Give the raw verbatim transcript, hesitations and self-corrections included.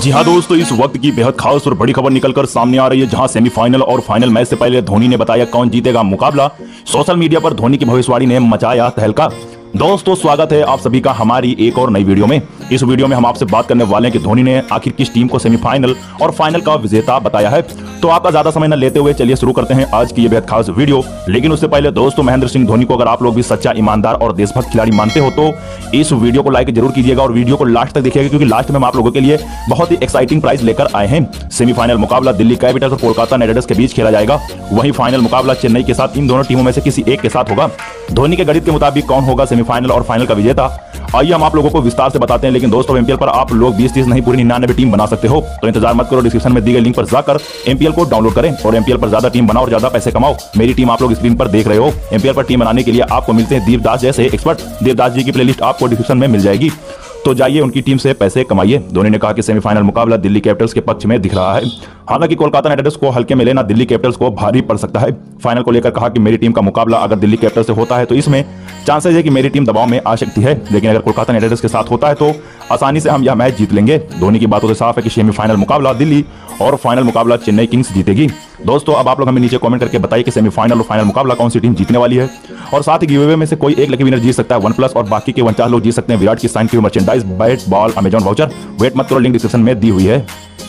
जी हाँ दोस्तों, इस वक्त की बेहद खास और बड़ी खबर निकलकर सामने आ रही है, जहां सेमीफाइनल और फाइनल मैच से पहले धोनी ने बताया कौन जीतेगा मुकाबला। सोशल मीडिया पर धोनी की भविष्यवाणी ने मचाया तहलका। दोस्तों स्वागत है आप सभी का हमारी एक और नई वीडियो में। इस वीडियो में हम आपसे बात करने वाले हैं कि धोनी ने आखिर किस टीम को सेमीफाइनल और फाइनल का विजेता बताया है। तो आपका ज्यादा समय न लेते हुए चलिए शुरू करते हैं आज की ये बेहद खास वीडियो। लेकिन उससे पहले दोस्तों, महेंद्र सिंह धोनी को अगर आप लोग भी सच्चा, ईमानदार और देशभक्त खिलाड़ी मानते हो तो इस वीडियो को लाइक जरूर कीजिएगा और वीडियो को लास्ट तक देखिएगा, क्योंकि लास्ट में हम आप लोगों के लिए बहुत ही एक्साइटिंग प्राइज लेकर आए हैं। सेमीफाइनल मुकाबला दिल्ली कैपिटल्स और कोलकाता नाइट राइडर्स के बीच खेला जाएगा। वहीं फाइनल मुकाबला चेन्नई के साथ इन दोनों टीमों में से किसी एक के साथ होगा। धोनी के गणित के मुताबिक कौन होगा सेमीफाइनल और फाइनल का विजेता, आइए हम आप लोगों को विस्तार से बताते हैं। लेकिन दोस्तों, एमपीएल पर आप लोग बीस तीस नहीं पूरी निन्यानवे टीम बना सकते हो, तो इंतजार मत करो, डिस्क्रिप्शन में दी गई लिंक पर जाकर एमपीएल को डाउनलोड करें और एमपीएल पर ज्यादा टीम बनाओ और ज्यादा पैसे कमाओ। मेरी टीम आप लोग स्क्रीन पर देख रहे हो। एमपीएल पर टीम बनाने के लिए आपको मिलते हैं देवदास जैसे एक्सपर्ट। देवदास जी की प्लेलिस्ट आपको डिस्क्रिप्शन में मिल जाएगी, तो जाइए उनकी टीम से पैसे कमाइए। धोनी ने कहा कि सेमीफाइनल मुकाबला दिल्ली कैपिटल्स के पक्ष में दिख रहा है। हालांकि कोलकाता नाइट राइडर्स को हल्के में लेना दिल्ली कैपिटल्स को भारी पड़ सकता है। फाइनल को लेकर कहा कि मेरी टीम का मुकाबला अगर दिल्ली कैपिटल्स से होता है तो इसमें चांसेस है कि मेरी टीम दबाव में आ सकती है, लेकिन अगर कोलकाता नाइट राइडर्स के साथ होता है तो आसानी से हम यह मैच जीत लेंगे। धोनी की बातों से साफ है कि सेमीफाइनल मुकाबला दिल्ली और फाइनल मुकाबला चेन्नई किंग्स जीतेगी। दोस्तों अब आप लोग हमें नीचे कमेंट करके बताइए कि सेमीफाइनल और फाइनल मुकाबला कौन सी टीम जीतने वाली है, और साथ ही गिवअवे में से कोई एक लकी विनर जीत सकता है वन प्लस, और बाकी के उनचास लोग जीत सकते हैं विराट की साइन की merchandise, bat ball, Amazon voucher. Wait मत करो, लिंक डिस्क्रिप्शन में दी हुई है।